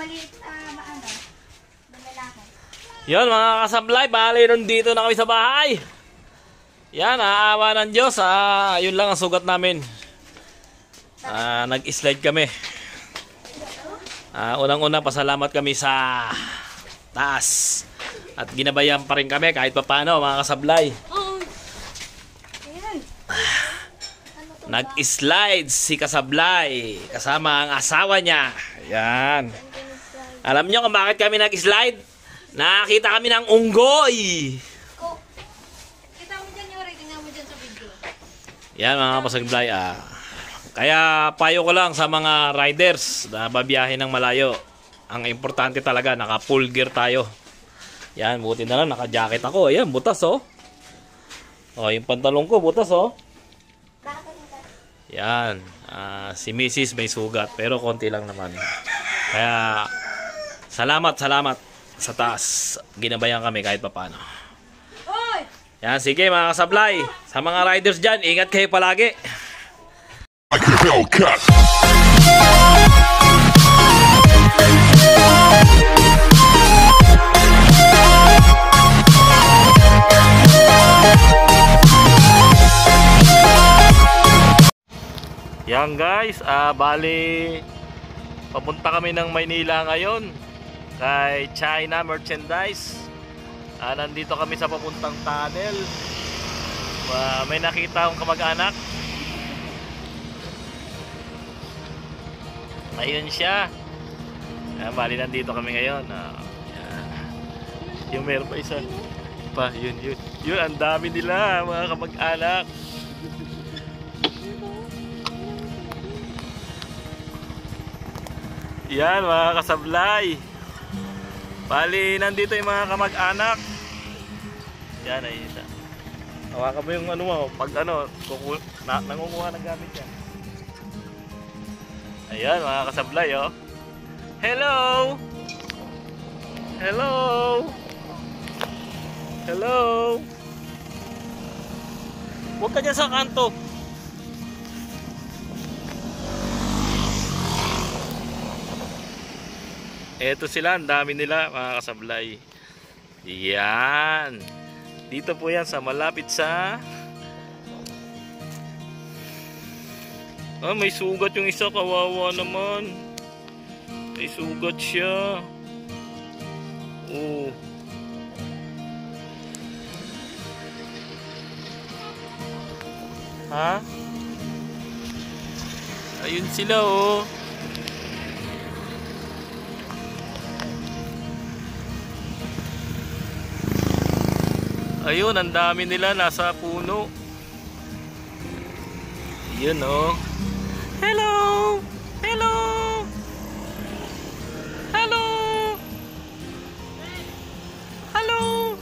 maliit na ano, lalaki. Yun mga kasablay, bali nandito na kami sa bahay. Yan, aawa ng Diyos. Yun lang ang sugat namin. Nag-slide kami. Unang-una pasalamat kami sa taas. At ginabayan pa rin kami kahit papaano mga kasablay. Nag-slide si Kasablay kasama ang asawa niya. Yan. Alam nyo kung bakit kami nag-slide? Nakakita kami ng unggoy. Kita mo dyan, Yori. Tingnan mo dyan sa video. Yan mga kasablay. Kaya payo ko lang sa mga riders na babiyahe ng malayo. Ang importante talaga, naka full gear tayo. Yan, buti na lang, naka-jacket ako. Ayan, butas oh. Yung pantalong ko, butas oh. Yan, si Mrs. may sugat pero konti lang naman. Kaya salamat sa taas. Ginabayan kami kahit papaano. Yan, sige mga kasablay. Sa mga riders dyan, ingat kayo palagi. Yan guys, bali papunta kami ng Maynila ngayon kay China Merchandise. Nandito kami sa papuntang tunnel. May nakita akong kamag-anak. Ayun siya. Bali nandito kami ngayon. Yung meron pa isa pa, yun. Yun, ang dami nila mga kamag-anak. Yan mga kasablay. Bali nandito yung mga kamag-anak. Yan ay isa. Hawakan mo yung ano mo. Pag ano, nangunguha ng gamit yan. Ayan mga kasablay oh. Hello. Hello. Hello. Huwag ka dyan sa kanto. Eto sila, ang dami nila mga kasablay. Yan. Dito po yan sa malapit sa may sugat yung isa, kawawa naman. May sugat siya. Ha? Ayun sila oh. Ayun, ang dami nila nasa puno. Yun oh. Hello! Hello! Hello! Hello!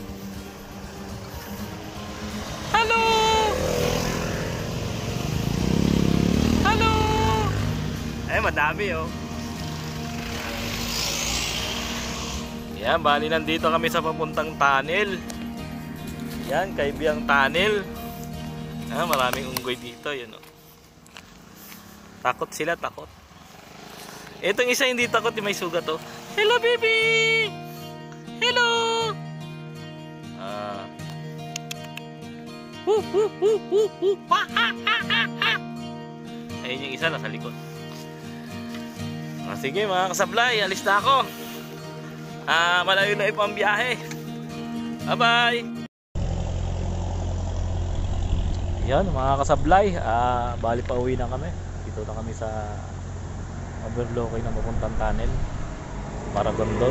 Hello! Hello! Ay, madami oh. Yan, bali nandito kami sa papuntang tunnel. Yan, Kaibiyang Tunnel. Maraming unggoy dito, yun oh. Takot sila, takot. Itong isa hindi takot, may sugat oh. Hello baby! Hello! Ayun yung isa nasa likod. Sige mga kasablay, alis na ako. Malayo na ipang biyahe. Bye bye! Yan mga kasablay, bali pa uwi na kami. Dito na kami sa overlooking na mapuntang tunnel, Maragondon.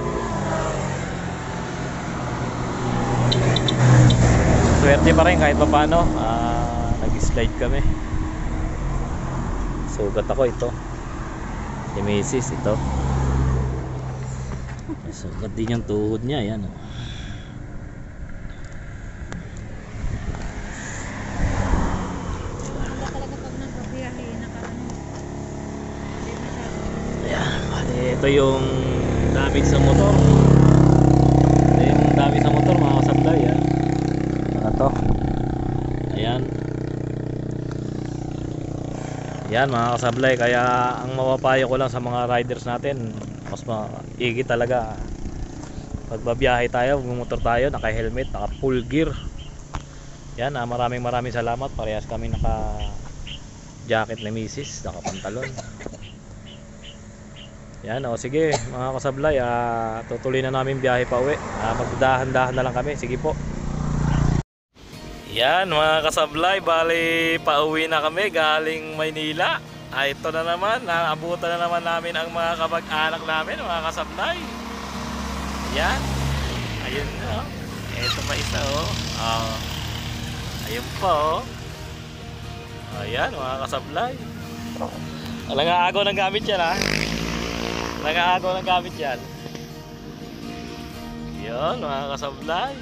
Swerte pa rin kahit pa paano. Nag-slide kami. Sugat ako ito. Si Mrs. ito. Sugat din yung tuhod niya. Yan. Ito yung damage sa motor. Ito yung damage sa motor mga kasablay. Ito. Ayan. Yan mga kasablay, kaya ang mapapayo ko lang sa mga riders natin, mas maigi talaga pag babiyahe tayo, magmumotor tayo, naka helmet, naka full gear. Yan, maraming salamat. Parehas kami naka jacket na misis, naka pantalon. Yan, o sige mga kasablay, tutuloy na namin biyahe pa uwi. Magdahan-dahan na lang kami, sige po. Yan mga kasablay, bali pauwi na kami galing Maynila. Ito na naman, naabutan na naman namin ang mga kamag-anak namin, mga kasablay. Yan, ayun na, oh. Ito pa isa, oh. Ayun pa, oh. Ayan mga kasablay. Nang-aagaw ng gamit yan, ha. Nang-aagaw ng gamit yan. Yan mga kasablay.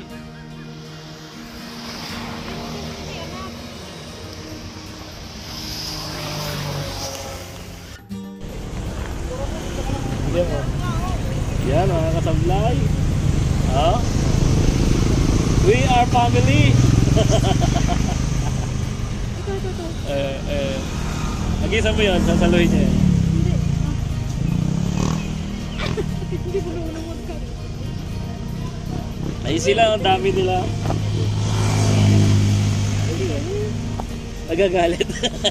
Yan mga kasablay. We are family. Nag-isa mo yun, sasaluhin niya. Hindi ko naman mag-cut. Ay sila, ang dami nila. Nagagalit.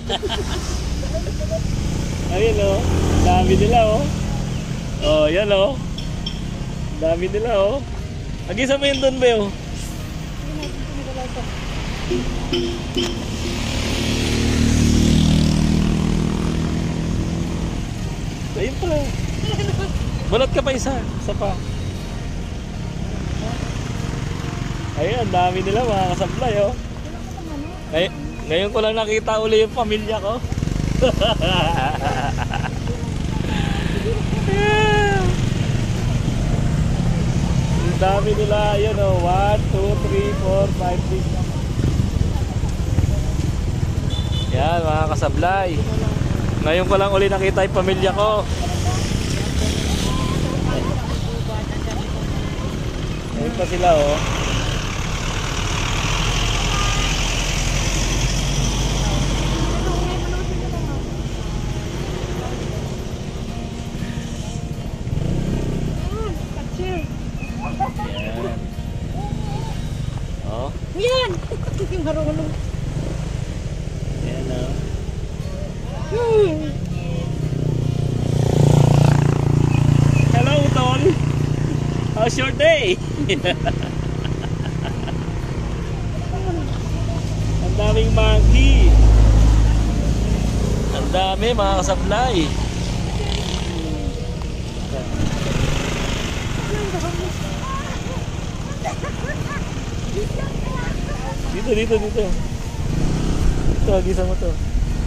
Ayun o, dami nila o. Oh, yan o. Dami nila o. Nag-isa mo yun doon ba o? Ayun pa. Balot ka pa isa. Isa pa. Ayun, ang dami nila mga kasablay oh. Ngayon ko lang nakita uli yung pamilya ko. Ang dami nila. Ayun oh. 1, 2, 3, 4, 5, 6. Yan mga kasablay. Ngayon ko lang uli nakita yung pamilya ko. Ayun pa sila oh. Yan! Yung marunong. Yan o. Hello, Ton! How's your day? Ang daming monkey. Ang dami mga kasablay. Dito. Ito, gisa mo to.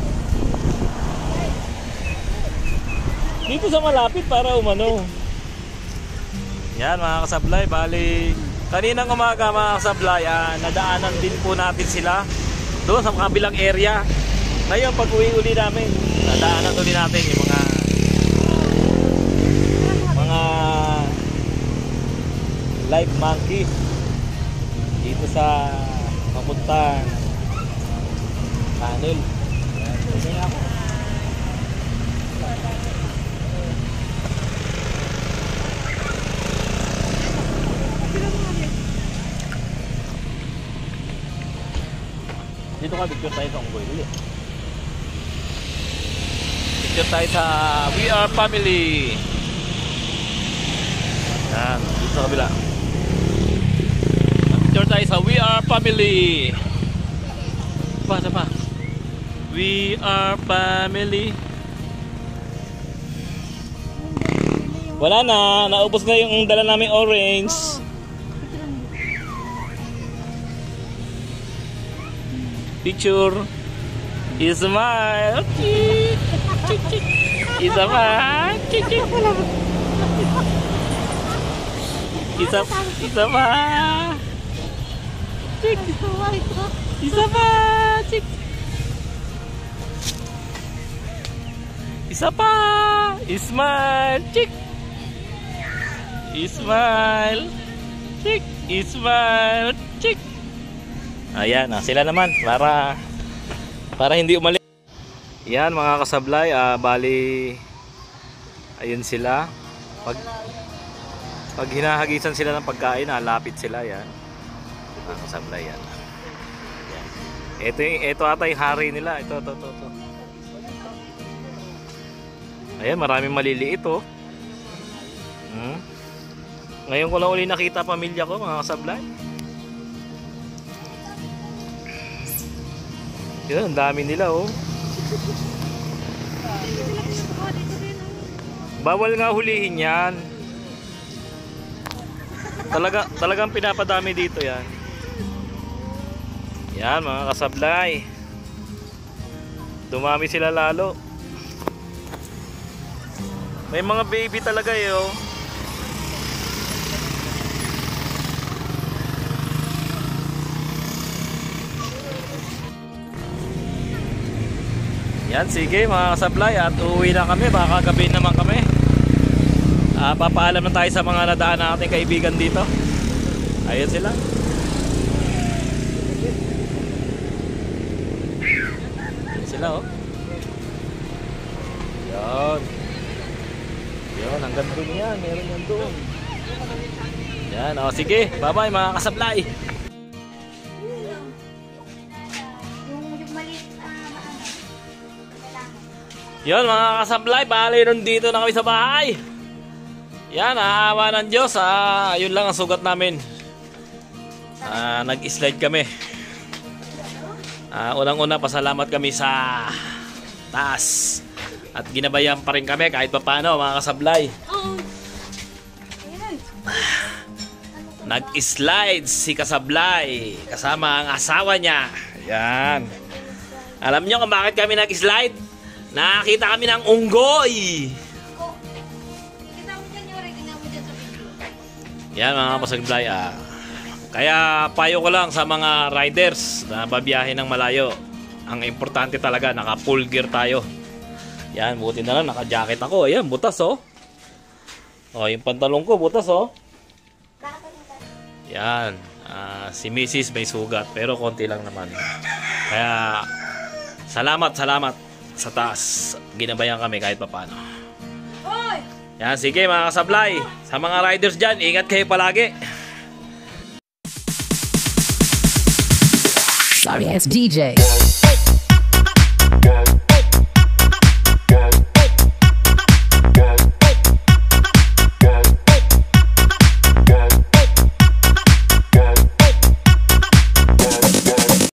Dito sa malapit para umano. Yan mga kasablay, bali kaninang umaga mga kasablay, nadaanan din po natin sila doon sa kabilang area. Ngayon pag uwi uli namin, nadaanan ulit natin yung mga live monkey dito sa papuntang tunnel. Dito ka, picture tayo sa unggoy. Picture tayo sa We Are Family. Yan, dito sa kabila. Picture tayo sa We Are Family. Sapa. We Are Family. Wala na, naubos na yung dala namin orange. Picture. Ismail. Ismail. Isa pa. Isa pa. Ismail. Ismail. Ismail. Ayan, sila naman para hindi umalis. Yan mga kasablay, bali ayun sila. Pag hinahagisan sila ng pagkain, lapit sila yan. Mga kasablay yan. Ito ata yung hari nila. Ito. Ayan, maraming maliliit oh. Ngayon ko lang uli nakita pamilya ko, mga kasablay. Yun, ang dami nila oh. Bawal nga hulihin yan. Talagang pinapadami dito yan. Yan mga kasablay. Dumami sila lalo. May mga baby talaga eh oh. Yan, sige mga kasablay, at uuwi na kami, baka gabi naman kami. Papaalam na tayo sa mga nadaan nating kaibigan dito. Ayun sila. Ayun sila oh. Yan, hanggang doon yan, meron yan doon. Yan, oh, sige, bye bye mga kasablay. Yon mga kasablay, bali nun dito na kami sa bahay. Yan, aawa ng Diyos. Yun lang ang sugat namin. Nag-slide kami. Unang-una, pasalamat kami sa taas. At ginabayan pa rin kami kahit paano mga kasablay. Nag-slide si kasablay kasama ang asawa niya. Yan. Alam nyo kung bakit kami nag-slide? Nakakita kami ng unggoy. Yan mga kasablay. Kaya payo ko lang sa mga riders na babiyahe ng malayo. Ang importante talaga, naka full gear tayo. Yan, buti na lang, naka-jacket ako. Ayan, butas oh. Oh, yung pantalon ko, butas oh. Yan, si Mrs. may sugat, pero konti lang naman. Kaya, salamat sa taas. Ginabayan kami kahit papano. Yan, sige mga kasablay. Sa mga riders dyan, ingat kayo palagi. Sorry, it's DJ.